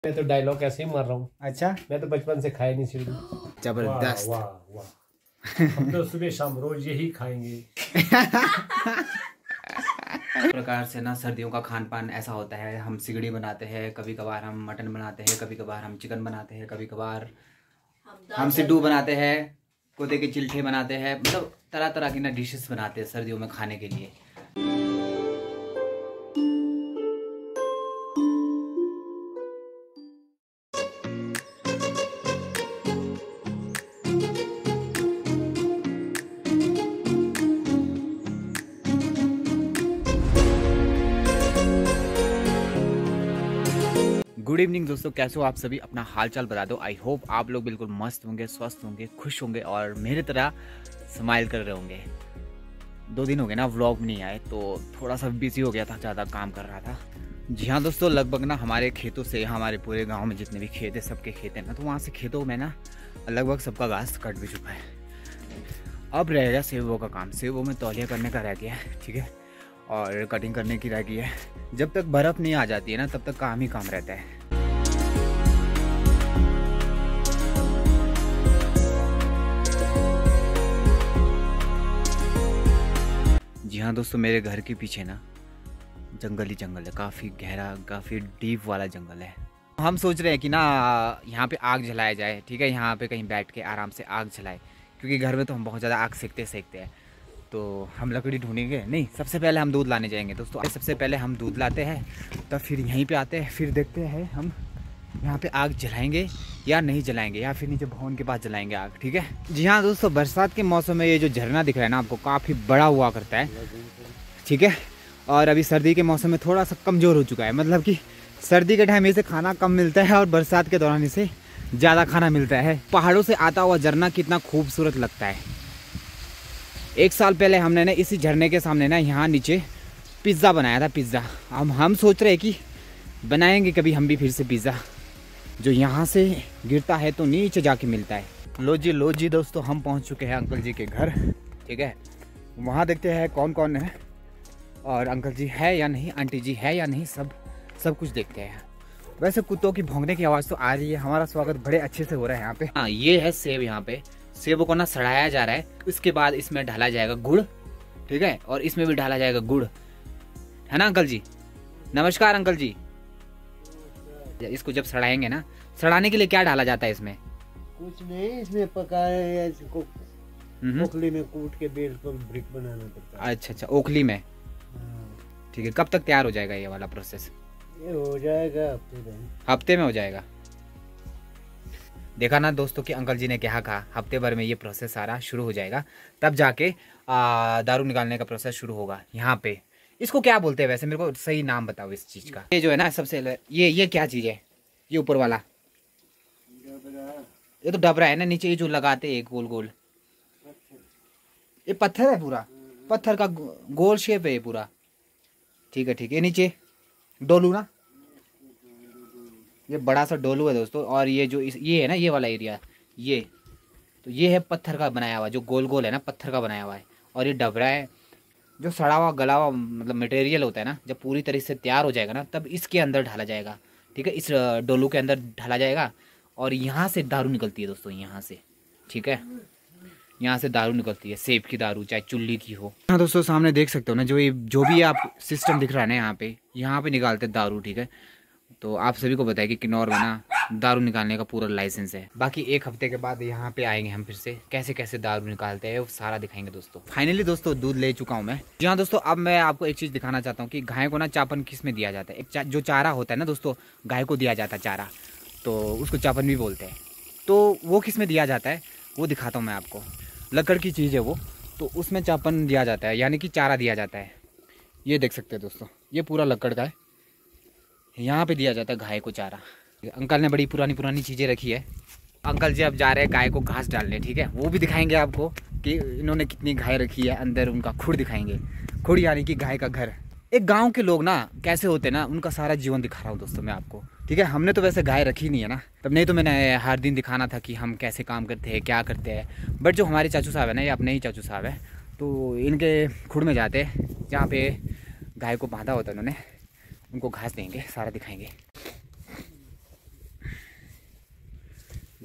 मैं तो डायलॉग ऐसे ही मार रहा हूँ। अच्छा, मैं तो बचपन से खाया नहीं सीढ़ी। जबरदस्त। वाह वाह, हम तो सुबह शाम रोज यही खाएंगे। प्रकार से ना सर्दियों का खान पान ऐसा होता है। हम सिगड़ी बनाते हैं, कभी कभार हम मटन बनाते हैं, कभी कभार हम चिकन बनाते हैं, कभी कभार हम सिड्डू बनाते हैं, कोते के चिल्ठे बनाते हैं। मतलब तरह तरह की ना डिशेस बनाते हैं सर्दियों में खाने के लिए। गुड इवनिंग दोस्तों, कैसे हो आप सभी? अपना हालचाल बता दो। आई होप आप लोग बिल्कुल मस्त होंगे, स्वस्थ होंगे, खुश होंगे और मेरी तरह स्माइल कर रहे होंगे। 2 दिन हो गए ना व्लॉग में नहीं आए, तो थोड़ा सा बिजी हो गया था, ज़्यादा काम कर रहा था। जी हाँ दोस्तों, लगभग ना हमारे खेतों से, हमारे पूरे गांव में जितने भी खेत है सबके खेत हैं ना, तो वहाँ से खेतों में ना लगभग सबका घास कट भी चुका है। अब रहेगा सेबों का काम। सेबों में तौलिया करने का रह गया है, ठीक है, और कटिंग करने की रह गई है। जब तक बर्फ़ नहीं आ जाती है ना तब तक काम ही काम रहता है। जी हाँ दोस्तों, मेरे घर के पीछे ना जंगल ही जंगल है, काफ़ी गहरा, काफ़ी डीप वाला जंगल है। हम सोच रहे हैं कि ना यहाँ पे आग जलाया जाए, ठीक है, यहाँ पे कहीं बैठ के आराम से आग जलाए, क्योंकि घर में तो हम बहुत ज़्यादा आग सेकते हैं। तो हम लकड़ी ढूंढेंगे नहीं, सबसे पहले हम दूध लाने जाएंगे दोस्तों। सबसे पहले हम दूध लाते हैं, तब फिर यहीं पे आते हैं, फिर देखते हैं हम यहाँ पे आग जलाएंगे या नहीं जलाएंगे, या फिर नीचे भवन के पास जलाएंगे आग, ठीक है। जी हाँ दोस्तों, बरसात के मौसम में ये जो झरना दिख रहा है ना आपको, काफ़ी बड़ा हुआ करता है, ठीक है। और अभी सर्दी के मौसम में थोड़ा सा कमज़ोर हो चुका है। मतलब कि सर्दी के टाइम इसे खाना कम मिलता है और बरसात के दौरान इसे ज़्यादा खाना मिलता है। पहाड़ों से आता हुआ झरना कितना खूबसूरत लगता है। 1 साल पहले हमने ना इसी झरने के सामने ना यहाँ नीचे पिज़्ज़ा बनाया था, पिज़्ज़ा। हम सोच रहे हैं कि बनाएंगे कभी हम भी फिर से पिज़्ज़ा, जो यहाँ से गिरता है तो नीचे जाके मिलता है। लो जी दोस्तों, हम पहुँच चुके हैं अंकल जी के घर, ठीक है। वहाँ देखते हैं कौन कौन है और अंकल जी है या नहीं, आंटी जी है या नहीं, सब कुछ देखते हैं। वैसे कुत्तों की भौंकने की आवाज़ तो आ रही है। हमारा स्वागत बड़े अच्छे से हो रहा है यहाँ पे। हाँ, ये है सेब। यहाँ पे सेबों को ना सड़ाया जा रहा है, उसके बाद इसमें डाला जाएगा गुड़, ठीक है, और इसमें भी डाला जाएगा गुड़, है ना अंकल जी? नमस्कार अंकल जी। इसको जब सड़ाएंगे ना, सड़ाने के लिए क्या डाला जाता है इसमें? कुछ नहीं, इसमें पकाया, इसको ओखली में कूट के बिल्कुल ब्रिक बनाना पड़ता है। अच्छा, ओखली में, ठीक है। कब तक तैयार हो जाएगा ये वाला प्रोसेस? ये हो जाएगा हफ्ते में हो जाएगा। देखा ना दोस्तों कि अंकल जी ने क्या कहा, हफ्ते भर में ये प्रोसेस सारा शुरू हो जाएगा, तब जाके दारू निकालने का प्रोसेस शुरू होगा। यहाँ पे इसको क्या बोलते हैं वैसे, मेरे को सही नाम बताओ इस चीज़ का। ये जो है ना सबसे ये क्या चीज़ है? ये ऊपर वाला ये तो डबरा है ना, नीचे ये जो लगाते हैं गोल गोल, ये पत्थर है, पूरा पत्थर का गोल शेप है ये पूरा, ठीक है ठीक है। नीचे डोलू ना, ये बड़ा सा डोलू है दोस्तों। और ये जो ये है ना, ये वाला एरिया, ये तो ये है पत्थर का बनाया हुआ, जो गोल गोल है ना, पत्थर का बनाया हुआ है। और ये डबरा है, जो सड़ा हुआ गला हुआ मतलब मटेरियल होता है ना, जब पूरी तरह से तैयार हो जाएगा ना, तब इसके अंदर ढाला जाएगा, ठीक है, इस डोलू के अंदर ढाला जाएगा। और यहाँ से दारू निकलती है दोस्तों, यहाँ से, ठीक है, यहाँ से दारू निकलती है, सेब की दारू, चाहे चुल्ली की हो। हाँ दोस्तों, सामने देख सकते हो ना, जो भी आप सिस्टम दिख रहा है ना, यहाँ पे निकालते हैं दारू, ठीक है। तो आप सभी को बताया कि किन्नौर में ना दारू निकालने का पूरा लाइसेंस है। बाकी 1 हफ्ते के बाद यहाँ पे आएंगे हम फिर से, कैसे कैसे दारू निकालते हैं वो सारा दिखाएंगे दोस्तों। फाइनली दोस्तों दूध ले चुका हूँ मैं। जी हाँ दोस्तों, अब मैं आपको एक चीज़ दिखाना चाहता हूँ कि गाय को ना चापन किस में दिया जाता है। एक जो चारा होता है ना दोस्तों, गाय को दिया जाता है चारा, तो उसको चापन भी बोलते हैं। तो वो किस में दिया जाता है वो दिखाता हूँ मैं आपको। लकड़ की चीज़ है वो, तो उसमें चापन दिया जाता है, यानी कि चारा दिया जाता है। ये देख सकते हैं दोस्तों, ये पूरा लकड़ का है, यहाँ पे दिया जाता है गाय को चारा। अंकल ने बड़ी पुरानी चीज़ें रखी है। अंकल जी अब जा रहे हैं गाय को घास डालने, ठीक है, वो भी दिखाएंगे आपको कि इन्होंने कितनी गाय रखी है। अंदर उनका खुर दिखाएंगे, खुर यानी कि गाय का घर। एक गांव के लोग ना कैसे होते हैं ना, उनका सारा जीवन दिखा रहा हूँ दोस्तों मैं आपको, ठीक है। हमने तो वैसे गाय रखी नहीं है ना, तब नहीं तो मैंने हर दिन दिखाना था कि हम कैसे काम करते हैं, क्या करते हैं। बट जो हमारे चाचू साहब है ना, ये अपने ही चाचू साहब है, तो इनके खुर में जाते हैं जहाँ पे गाय को बांधा होता है उन्होंने, उनको घास देंगे, सारा दिखाएंगे।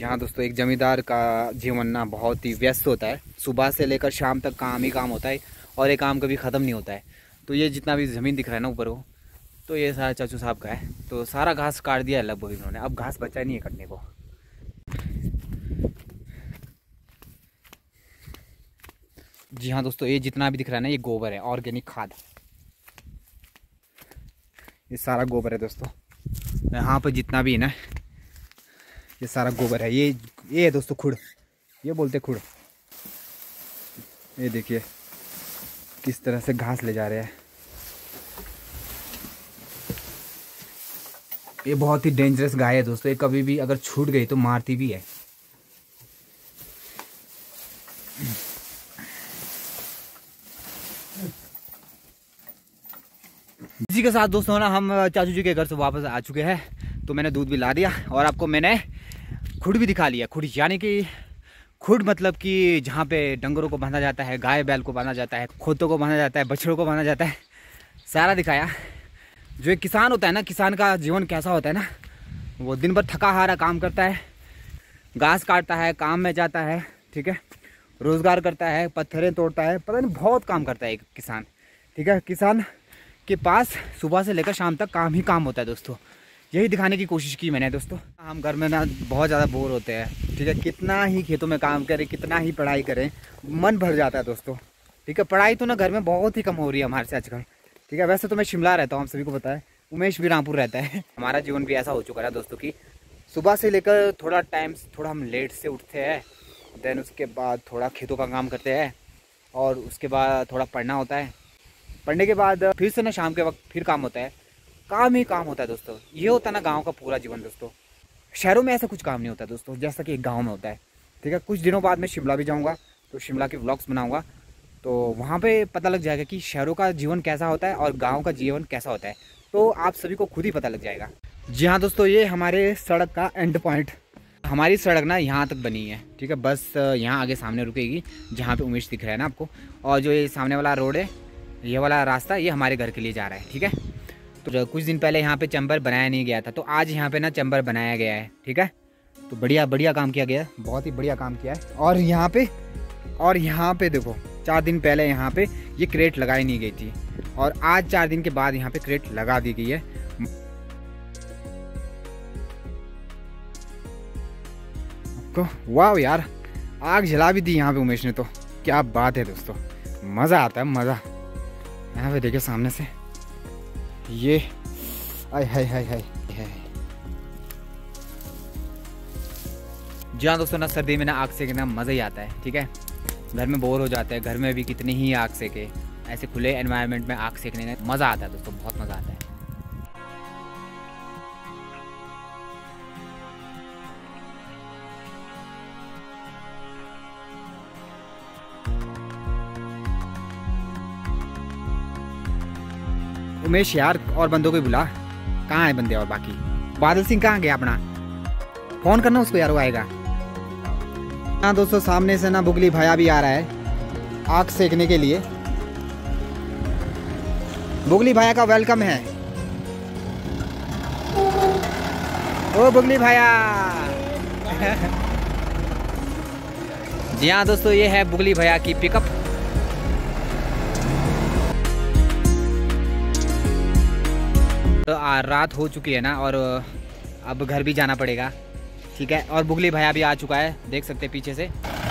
जहाँ दोस्तों एक जमींदार का जीवन ना बहुत ही व्यस्त होता है, सुबह से लेकर शाम तक काम ही काम होता है और ये काम कभी ख़त्म नहीं होता है। तो ये जितना भी ज़मीन दिख रहा है ना ऊपर वो, तो ये सारा चाचू साहब का है। तो सारा घास काट दिया है लगभग इन्होंने, अब घास बचा नहीं है कटने को। जी हाँ दोस्तों, ये जितना भी दिख रहा है ना ये गोबर है, ऑर्गेनिक खाद। ये सारा गोबर है दोस्तों, यहाँ पर जितना भी है ना ये सारा गोबर है। ये है दोस्तों खुड़, ये बोलते खुड़। ये देखिए किस तरह से घास ले जा रहे हैं। ये बहुत ही डेंजरस गाय है दोस्तों, ये कभी भी अगर छूट गई तो मारती भी है। इसी के साथ दोस्तों ना हम चाचू जी के घर से वापस आ चुके हैं। तो मैंने दूध भी ला दिया और आपको मैंने खुड भी दिखा लिया। खुड यानी कि खुड मतलब कि जहाँ पे डंगरों को बांधा जाता है, गाय बैल को बांधा जाता है, खोतों को बांधा जाता है, बछड़ों को बांधा जाता है, सारा दिखाया। जो एक किसान होता है ना, किसान का जीवन कैसा होता है ना, वो दिन भर थका हारा काम करता है, घास काटता है, काम में जाता है, ठीक है, रोज़गार करता है, पत्थरें तोड़ता है, पता नहीं बहुत काम करता है एक किसान, ठीक है। किसान के पास सुबह से लेकर शाम तक काम ही काम होता है दोस्तों। यही दिखाने की कोशिश की मैंने दोस्तों। हम घर में ना बहुत ज़्यादा बोर होते हैं, ठीक है, कितना ही खेतों में काम करें, कितना ही पढ़ाई करें, मन भर जाता है दोस्तों, ठीक है। पढ़ाई तो ना घर में बहुत ही कम हो रही है हमारे से आजकल, ठीक है। वैसे तो मैं शिमला रहता हूँ, हम सभी को पता है, उमेश भी रामपुर रहता है। हमारा जीवन भी ऐसा हो चुका है दोस्तों कि सुबह से लेकर थोड़ा हम लेट से उठते हैं, देन उसके बाद थोड़ा खेतों का काम करते हैं और उसके बाद थोड़ा पढ़ना होता है। पढ़ने के बाद फिर से ना शाम के वक्त फिर काम होता है, काम ही काम होता है दोस्तों। ये होता है ना गांव का पूरा जीवन दोस्तों। शहरों में ऐसा कुछ काम नहीं होता दोस्तों, जैसा कि एक गांव में होता है, ठीक है। कुछ दिनों बाद मैं शिमला भी जाऊंगा, तो शिमला के व्लॉग्स बनाऊंगा, तो वहाँ पे पता लग जाएगा कि शहरों का जीवन कैसा होता है और गाँव का जीवन कैसा होता है, तो आप सभी को खुद ही पता लग जाएगा। जी हाँ दोस्तों, ये हमारे सड़क का एंड पॉइंट। हमारी सड़क ना यहाँ तक बनी है, ठीक है। बस यहाँ आगे सामने रुकेगी जहाँ पे उमेश दिख रहा है ना आपको, और जो ये सामने वाला रोड है, ये वाला रास्ता, ये हमारे घर के लिए जा रहा है, ठीक है। तो कुछ दिन पहले यहाँ पे चैम्बर बनाया नहीं गया था, तो आज यहाँ पे ना चैम्बर बनाया गया है, ठीक है। तो बढ़िया काम किया गया है, बहुत ही बढ़िया काम किया है। और यहाँ पे देखो 4 दिन पहले यहाँ पे ये क्रेट लगाई नहीं गई थी और आज 4 दिन के बाद यहाँ पे क्रेट लगा दी गई है। वाह यार, आग जला भी दी यहाँ पे उमेश ने, तो क्या बात है दोस्तों, मज़ा आता है, मज़ा। यहाँ पे देखिए सामने से ये आय हाय हाय हाय। जी हाँ दोस्तों, ना सर्दी में ना आग सेकना मज़ा ही आता है, ठीक है। घर में बोर हो जाते हैं, घर में भी कितनी ही आग सेके, ऐसे खुले एनवायरनमेंट में आग सेकने में मज़ा आता है दोस्तों, बहुत मज़ा आता है। उमेश यार, और बंदों को बुला, कहाँ है बंदे और बाकी? बादल सिंह कहाँ गया अपना? फोन करना उसको यार, वो आएगा। हाँ दोस्तों, सामने से ना बुगली भैया भी आ रहा है आग सेकने के लिए। बुगली भैया का वेलकम है। ओ बुगली भैया। जी हाँ दोस्तों, ये है बुगली भैया की पिकअप। तो रात हो चुकी है ना और अब घर भी जाना पड़ेगा, ठीक है। और बुगली भैया भी आ चुका है, देख सकते हैं पीछे से।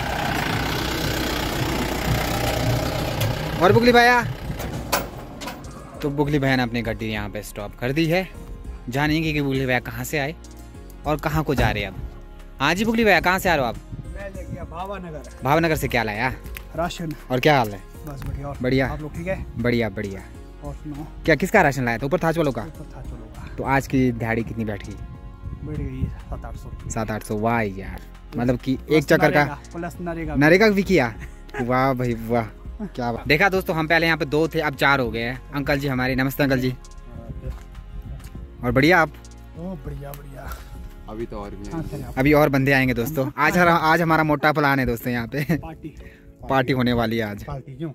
और बुगली भैया, तो बुगली भैया ने अपनी गाड़ी यहाँ पे स्टॉप कर दी है। जानेंगे कि बुगली भैया कहाँ से आए और कहाँ को जा रहे हैं अब। हाँ जी बुगली भैया, कहाँ से आ रहे हो आप? मैं लेके गया भावनगर। भावनगर से क्या लाया? राशन। और क्या हाल है? बस बढ़िया। बढ़िया, आप लोग ठीक है? बढ़िया बढ़िया। और सुनो, क्या किसका राशन लाया था? ऊपर थाच वालों का। था चलो। तो आज की दिहाड़ी कितनी बैठ गई? बढ़ गई 700-800। 700-800। वाह यार, मतलब कि एक चक्कर का प्लस नरेगा भी किया। वाह भाई वाह, क्या बात। देखा दोस्तों, हम पहले यहाँ पे 2 थे, अब 4 हो गए हैं। अंकल जी हमारे, नमस्ते अंकल जी। और बढ़िया आप? बढ़िया। अभी तो और भी अभी और बंदे आएंगे दोस्तों। आज हमारा मोटा प्लान है दोस्तों, यहाँ पे पार्टी होने वाली है आज। पार्टी क्यों?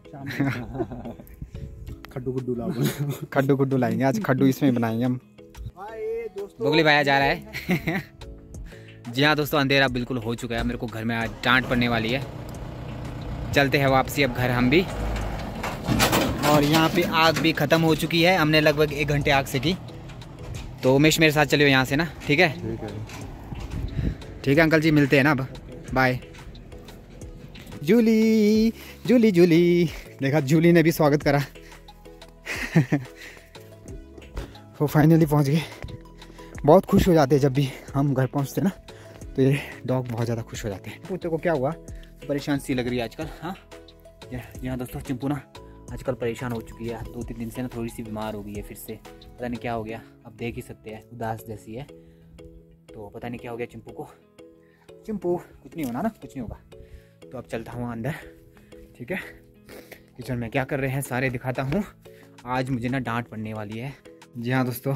खड्डू गुड्डू लाएंगे आज, खड्डू इसमें बनाएंगे हम। बुगली भैया जा रहा है। जी हाँ दोस्तों, अंधेरा बिल्कुल हो चुका है, मेरे को घर में आज डांट पड़ने वाली है। चलते हैं वापसी अब घर हम भी। और यहाँ पे आग भी ख़त्म हो चुकी है, हमने लगभग 1 घंटे आग से की। तो उमेश मेरे साथ चलियो यहाँ से ना, ठीक है? ठीक है अंकल जी, मिलते हैं ना अब, बाय। जूली जूली जूली, देखा जूली ने भी स्वागत करा। वो फाइनली पहुँच गए। बहुत खुश हो जाते हैं जब भी हम घर पहुँचते ना, तो ये डॉग बहुत ज़्यादा खुश हो जाते हैं। पूछते को क्या हुआ, परेशान सी लग रही है आजकल। हाँ जी हाँ दोस्तों, चिंपू ना आजकल परेशान हो चुकी है, 2-3 दिन से ना थोड़ी सी बीमार हो गई है फिर से, पता नहीं क्या हो गया। अब देख ही सकते हैं, उदास जैसी है, तो पता नहीं क्या हो गया चिंपू को। चिंपू कुछ नहीं होना ना, कुछ नहीं होगा। तो अब चलता हूँ अंदर, ठीक है? किचन में क्या कर रहे हैं सारे दिखाता हूँ। आज मुझे ना डांट पड़ने वाली है। जी हाँ दोस्तों,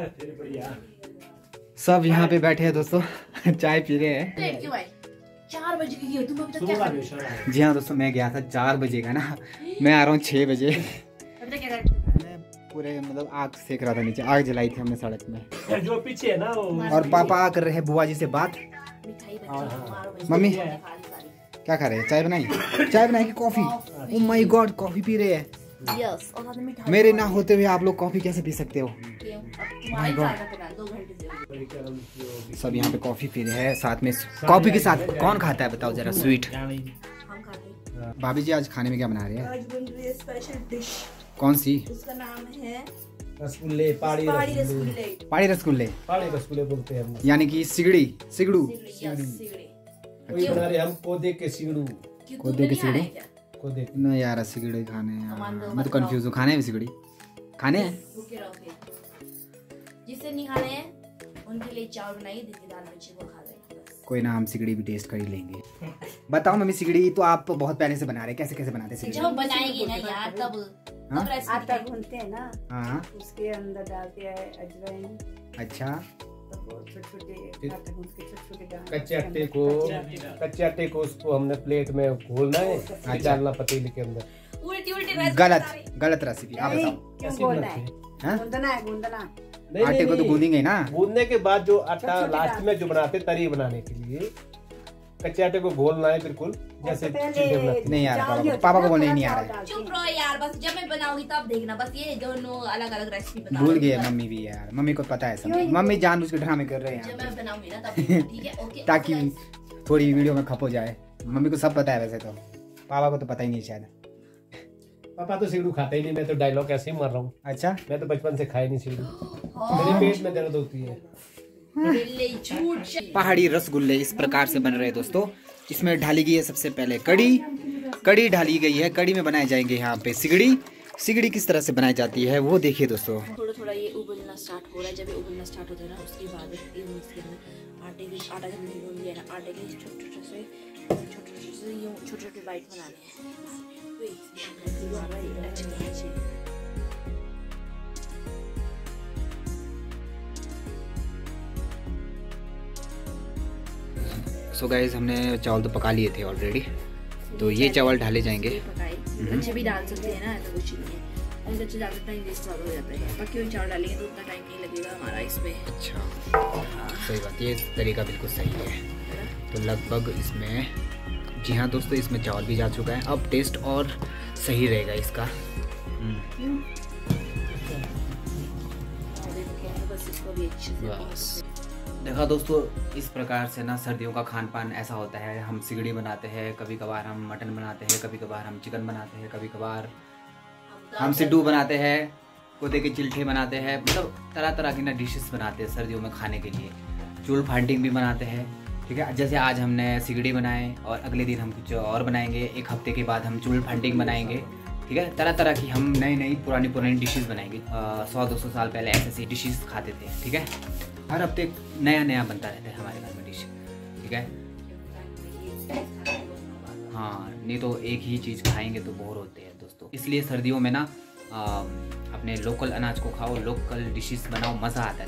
सब यहाँ पे बैठे हैं दोस्तों, चाय पी रहे हैं। 4 बजे की हो तुम अभी तक क्या कर रहे हो? जी हाँ दोस्तों, मैं गया था 4 बजे का ना, मैं आ रहा हूँ 6 बजे। अभी तक क्या कर रहे हो? मैं पूरे मतलब आग सेक रहा था, नीचे आग जलाई थी हमने सड़क में। जो पीछे है ना वो, और पापा कर रहे हैं बुआ जी से बात। मिठाई बच्चों मम्मी क्या खा रहे हैं? चाय बनाई? चाय बनाई कि coffee? Oh my god, coffee पी रहे हैं। यस, और साथ में मिठाई। मेरे ना होते हुए आप लोग कॉफी कैसे पी सकते हो? तुम्हारी चाय का 2 घंटे से सब यहाँ पे कॉफी पी रहे हैं, साथ में कॉफी के साथ कौन खाता है बताओ जरा? स्वीट। हम खाते हैं। भाभी जी आज खाने में क्या बना रहे हैं? आज बन रही है स्पेशल डिश, कौन सी? उसका नाम है रसगुल्ले, पहाड़ी पहाड़ी रसगुल्ले, रसगुल्ले। पहाड़ी रसगुल्ले, पहाड़ी रसगुल्ले बोलते हैं हम। यानी कि सिगड़ी, सिगड़ू। यस, सिगड़ी। वही बना रहे हम, कोदे के सिगड़ू। क्यों को तुमने दे के नहीं आया सिगड़ी? है क्या? कोदे ना यार सिगड़ी खाने हैं कमांडो यार। मत मैं तो खाओ। कंफ्यूज हूँ, खाने हैं सिगड़ी? खाने हैं? भूखे रहो फिर। जिससे नहीं खाने हैं उनके लिए चावल बनाइए, जिसके दाल बच्चे को खा लें बस। कोई ना, हम सिगड़ी भी टेस्ट कर ही लेंगे। बताओ मम्मी, सिगड़ी तो आप बहुत पहले से बना रहे हैं, कैसे कैसे बनाते हैं जब सिगड़ी? हम बनाएंगे ना यार तब हाँ? रेसिपी आटा गूंथते हैं ना, हाँ उसके अंदर डालते हैं अजवाइन, अच्छा। तब वो छोटे-छोटे आटा गूंथ के छोटे-छोटे डालते हैं। कच्चे आटे को उसको हमने प्लेट में घोलना है, फिर डालना पतीले के अंदर। उल्टी रेसिपी गलत रेसिपी आप नहीं, बताओ। क्यों ऐसी बोलना बनती है? है। हाँ? गूंदना है, गूंदना। नहीं, आटे को तो गूंदेंगे ना। गूंदने के बाद जो आटा छोटे-छोटे लास्ट में जो बनाते तरी बनाने के लिए, कच्चे आटे को घोलना है बिल्कुल जैसे पहले चीजें बनाते हैं। नहीं यार, चावल पापा नहीं को- पापा को होता बोलने ना, नहीं आ थोड़ा रहा है। चावल चुप डाल रहो यार, बस जब मैं बनाऊंगी तब देखना, बस ये दोनों अलग अलग रेसिपी बता भूल रही गए हूँ। मम्मी भी यार, मम्मी को पता है सब। क्यों? मम्मी जानबूझ के ड्रामे कर रहे हैं जब यहाँ मैं पे, बनाऊंगी ना तब देखना, ठीक है? ओके ताकि थोड़ी वीडियो में खप हो जाए। मम्मी को सब पता है वैसे तो, पापा को तो पता ही नहीं शायद। पापा तो सिगड़ू खाते ही नहीं, मैं तो डायलॉग ऐसे ही मार रहा हूँ। अच्छा, मैं तो बचपन से खाई नहीं सिगड़ू, मेरे पेट में दर्द होती है। बिल्ली झूठ। पहाड़ी रसगुल्ले इस प्रकार से बन रहे हैं दोस्तों। इसमें ढाली गई है सबसे पहले कड़ी ढाली गई है। कड़ी में बनाए जाएंगे यहाँ पे सिगड़ी। सिगड़ी किस तरह से बनाई जाती है वो देखिए दोस्तों। थोड़ा थोड़ा ये उबलना स्टार्ट हो रहा है। जब ये उबलना स्टार्ट होता है ना, उसके बाद इसके अंदर आटा जब गूंद लिया ना, आटे के छोटे छोटे बाइट बनाने हैं। सो गाइस, हमने चावल तो पका लिए थे ऑलरेडी, तो ये चावल ढाले जाएंगे। बच्चे भी डाल सकते हैं ना, ऐसा कुछ नहीं है। और बच्चे डालते टाइम वेस्ट ज़्यादा हो जाता है। पके हुए चावल डालेंगे तो उतना टाइम नहीं लगेगा हमारा इसमें। अच्छा, सही बात, ये तरीका बिल्कुल सही है। तो लगभग इसमें, जी हाँ दोस्तों, इसमें चावल भी जा चुका है। अब टेस्ट और सही रहेगा इसका। बस इसको भी अच्छे से बस देखा दोस्तों, इस प्रकार से ना सर्दियों का खान पान ऐसा होता है। हम सिगड़ी बनाते हैं, कभी कभार हम मटन बनाते हैं, कभी कभार हम चिकन बनाते हैं, कभी कभार हम सिड्डू बनाते हैं, कोदे के चिल्ठे बनाते हैं। मतलब तरह तरह की ना डिशेस बनाते हैं सर्दियों में खाने के लिए। चूल फांटिंग भी बनाते हैं, ठीक है? जैसे आज हमने सिगड़ी बनाए और अगले दिन हम कुछ और बनाएंगे। 1 हफ्ते के बाद हम चूल फांटिंग बनाएंगे, ठीक है? तरह तरह की हम नई पुरानी डिशेस बनाएंगे। 100-200 साल पहले ऐसे डिशेस खाते थे, ठीक है? हर हफ्ते नया बनता रहता है हमारे घर में डिश, ठीक है? हाँ, नहीं तो एक ही चीज़ खाएंगे तो बोर होते हैं दोस्तों। इसलिए सर्दियों में ना अपने लोकल अनाज को खाओ, लोकल डिशेस बनाओ, मज़ा आता है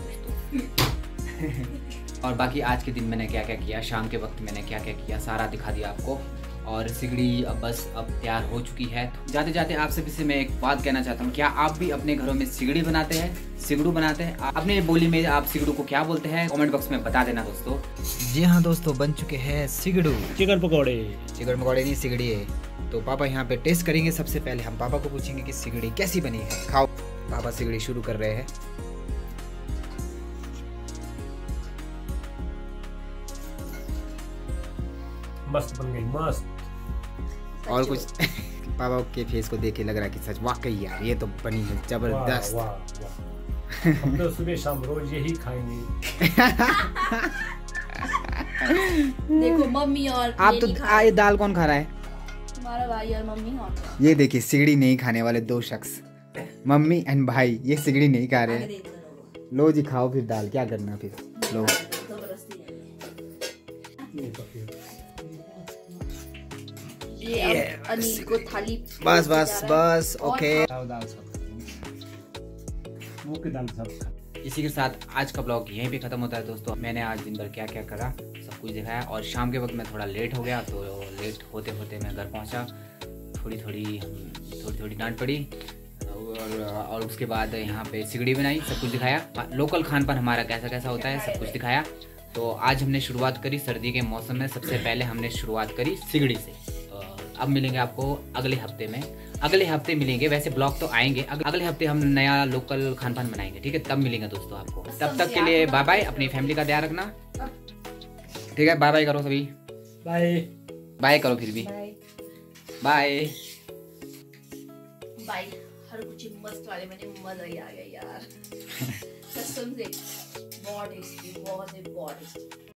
दोस्तों। और बाकी आज के दिन मैंने क्या क्या किया, शाम के वक्त मैंने क्या क्या किया, सारा दिखा दिया आपको। और सिगड़ी अब बस अब तैयार हो चुकी है। जाते जाते आप सभी से मैं एक बात कहना चाहता हूँ, क्या आप भी अपने घरों में सिगड़ी बनाते हैं, सिगड़ू बनाते हैं? अपने बोली में आप सिगड़ू को क्या बोलते हैं कमेंट बॉक्स में बता देना दोस्तों। जी हाँ दोस्तों, बन चुके हैं सिगड़ू, चिकन पकौड़े। चिकन पकौड़े नहीं, सिगड़ी है। तो पापा यहाँ पे टेस्ट करेंगे। सबसे पहले हम पापा को पूछेंगे कि सिगड़ी कैसी बनी है। खाओ। पापा सिगड़ी शुरू कर रहे हैं। मस्त बन गई, मस्त। और कुछ पापा के फेस को देख के लग रहा है कि सच वाकई यार ये तो बनी है जबरदस्त। वाह, वाह, वाह। हम तो सुबह शाम रोज यही खाएंगे। देखो मम्मी और आप तो ये दाल कौन खा रहा है? हमारा भाई और मम्मी और ये देखिए सिगड़ी नहीं खाने वाले दो शख्स, मम्मी एंड भाई, ये सिगड़ी नहीं खा रहे हैं। लो जी खाओ फिर दाल, क्या करना फिर लो। ये अनिल को थाली बस बस बस ओके। इसी के साथ आज का ब्लॉग यहीं पे खत्म होता है दोस्तों। मैंने आज दिन भर क्या क्या करा सब कुछ दिखाया, और शाम के वक्त मैं थोड़ा लेट हो गया, तो लेट होते होते मैं घर पहुंचा। थोड़ी थोड़ी डांट पड़ी, और उसके बाद यहाँ पे सिगड़ी बनाई, सब कुछ दिखाया। लोकल खान पान हमारा कैसा कैसा होता है सब कुछ दिखाया। तो आज हमने शुरुआत करी सर्दी के मौसम में, सबसे पहले हमने शुरुआत करी सिगड़ी से। अब मिलेंगे आपको अगले हफ्ते में, अगले हफ्ते मिलेंगे। वैसे ब्लॉग तो आएंगे, अगले हफ्ते हम नया लोकल खान पान बनाएंगे, ठीक है? तब मिलेंगे दोस्तों आपको। तब तक के लिए बाय बाय, अपनी फैमिली का ध्यान रखना, ठीक है? बाय बाय करो सभी, बाय बाय करो फिर भी, बाय बाय। हर कुछ मस्त वाले मैंने मजा ही आ गया यार। कसम से बहुत टेस्टी, बहुत टेस्टी।